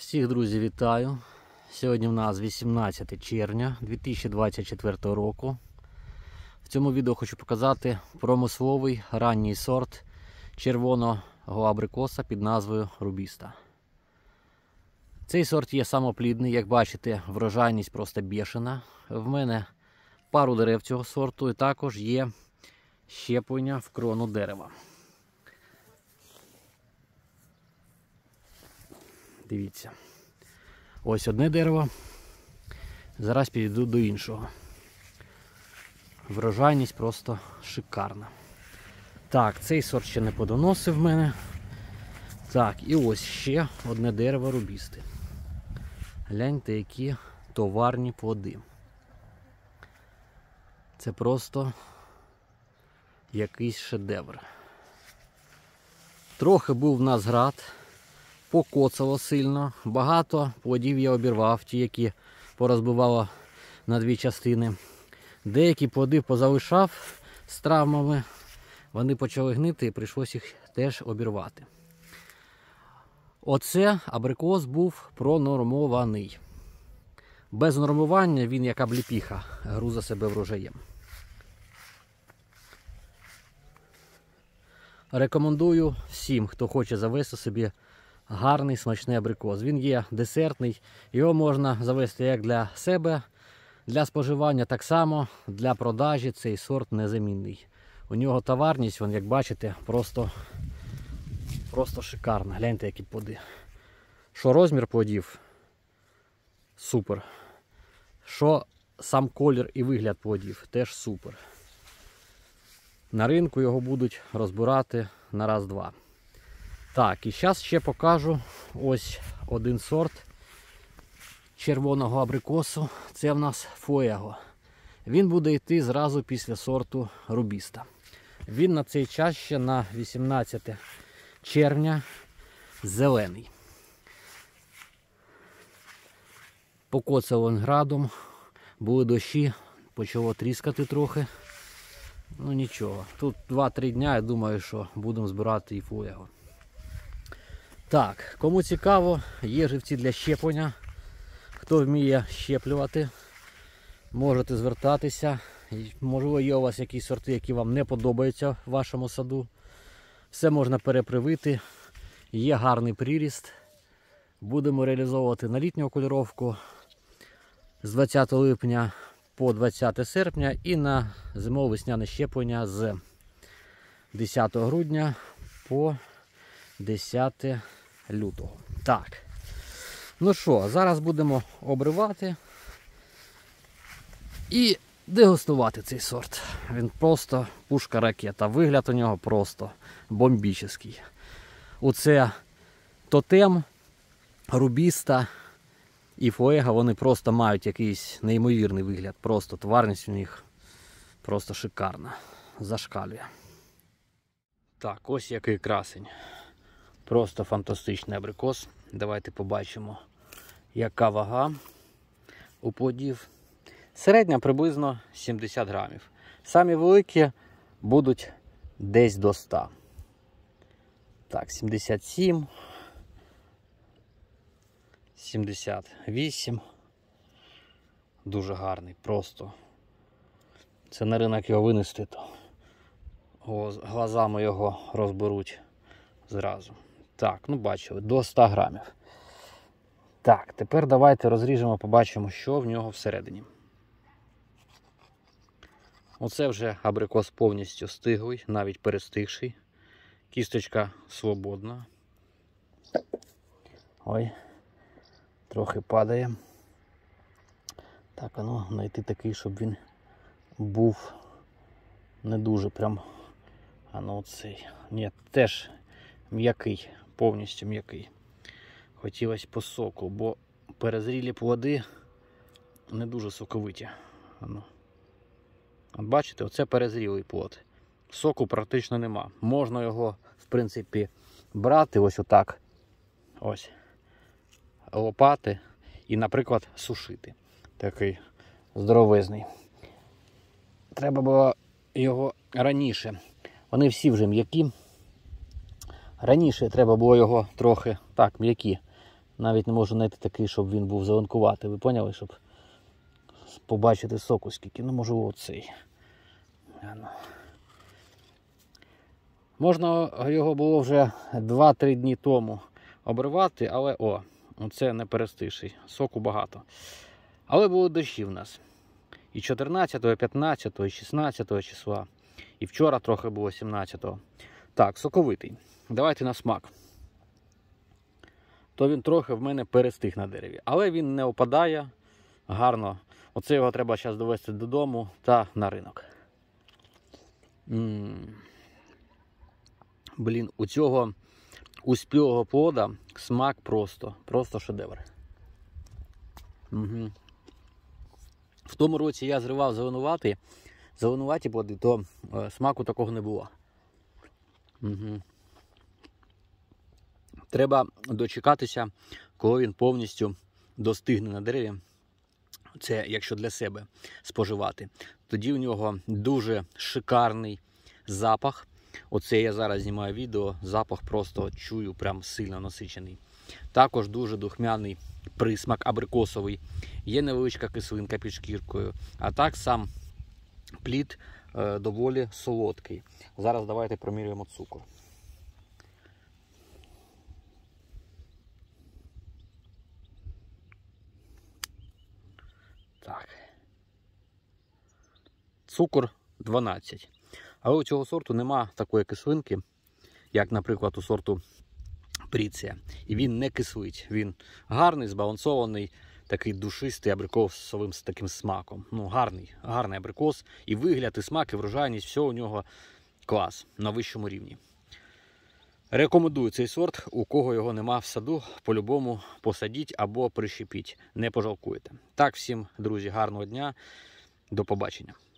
Всіх, друзі, вітаю! Сьогодні в нас 18 червня 2024 року. В цьому відео хочу показати промисловий ранній сорт червоного абрикоса під назвою Рубіста. Цей сорт є самоплідний, як бачите, врожайність просто бешена. В мене пару дерев цього сорту і також є щеплення в крону дерева. Дивіться. Ось одне дерево. Зараз підійду до іншого. Врожайність просто шикарна. Так, цей сорт ще не подоносив в мене. Так, і ось ще одне дерево Рубісти. Гляньте, які товарні плоди. Це просто якийсь шедевр. Трохи був в нас град. Покоцало сильно, багато плодів я обірвав, ті, які порозбивало на дві частини. Деякі плоди позалишав з травмами, вони почали гнити і прийшлося їх теж обірвати. Оце абрикос був пронормований. Без нормування він, як обліпіха, груза себе врожаєм. Рекомендую всім, хто хоче завести собі гарний смачний абрикос. Він є десертний, його можна завести як для себе, для споживання так само, для продажі цей сорт незамінний. У нього товарність, вон, як бачите, просто шикарна. Гляньте, які плоди. Що розмір плодів – супер. Що сам колір і вигляд плодів – теж супер. На ринку його будуть розбирати на раз-два. Так, і зараз ще покажу ось один сорт червоного абрикосу. Це в нас Фуего. Він буде йти зразу після сорту Рубіста. Він на цей час ще на 18 червня зелений. Покоцав він градом, були дощі, почало тріскати трохи. Ну нічого, тут 2-3 дня, я думаю, що будемо збирати і Фуего. Так, кому цікаво, є живці для щеплення. Хто вміє щеплювати, можете звертатися. Можливо, є у вас якісь сорти, які вам не подобаються в вашому саду. Все можна перепривити. Є гарний приріст. Будемо реалізовувати на літню кольоровку з 20 липня по 20 серпня і на зимово-весняне щеплення з 10 грудня по 10 лютого. Так. Ну що, зараз будемо обривати і дегустувати цей сорт. Він просто пушка-ракета. Вигляд у нього просто бомбічний. Оце тотем, Рубіста і Фуего, вони просто мають якийсь неймовірний вигляд. Просто тварність у них просто шикарна. Зашкалює. Так, ось який красень. Просто фантастичний абрикос. Давайте побачимо, яка вага у плодів. Середня приблизно 70 грамів. Самі великі будуть десь до 100. Так, 77, 78. Дуже гарний, просто. Це на ринок його винести, то глазами його розберуть зразу. Так, ну бачили, до 100 грамів. Так, тепер давайте розріжемо, побачимо, що в нього всередині. Оце вже абрикос повністю стиглий, навіть перестигший. Кісточка свободна. Ой, трохи падає. Так, а ну, знайти такий, щоб він був не дуже прям, а ну оцей. Ні, теж м'який, повністю м'який. Хотілося по соку, бо перезрілі плоди не дуже соковиті. От бачите, оце перезрілий плод. Соку практично нема. Можна його, в принципі, брати ось отак, ось, лопати і, наприклад, сушити. Такий здоровезний. Треба було його раніше. Вони всі вже м'які. Раніше треба було його трохи, так, м'які, Навіть не можу знайти такий, щоб він був зеленкуватий. Ви поняли, щоб побачити соку скільки. Ну, може, оцей. Можна його було вже 2-3 дні тому обривати, але це не перестиший. Соку багато. Але були дощі в нас. І 14, і 15, і 16 числа. І вчора трохи було 17-го. Так, соковитий. Давайте на смак. То він трохи в мене перестиг на дереві. Але він не опадає гарно. Оце його треба зараз довести додому та на ринок. Блін, у цього успілого плода смак просто шедевр. Угу. В тому році я зривав зеленуваті плоди, то смаку такого не було. Угу. Треба дочекатися, коли він повністю достигне на дереві. Це якщо для себе споживати. Тоді в нього дуже шикарний запах. Оце я зараз знімаю відео, запах просто чую, прям сильно насичений. Також дуже духмяний присмак абрикосовий. Є невеличка кислинка під шкіркою. А так сам плід доволі солодкий. Зараз давайте промірюємо цукор. Так. Цукор 12. Але у цього сорту нема такої кислинки, як, наприклад, у сорту Пріція. І він не кислить. Він гарний, збалансований, такий душистий абрикосовим з таким смаком. Ну, гарний абрикос. І вигляд, і смак, і врожайність, все у нього клас, на вищому рівні. Рекомендую цей сорт, у кого його нема в саду, по-любому посадіть або прищепіть, не пожалкуєте. Так, всім, друзі, гарного дня, до побачення.